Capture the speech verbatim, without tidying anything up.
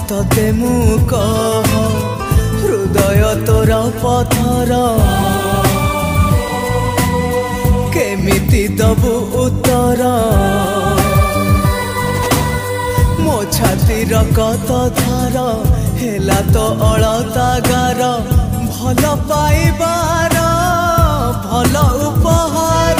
तते मु कह हृदय तोर पथर केमिति दबु उत्तर मो छातीर कत धार हेला तो अलता गार भल पाइबार भल उपहार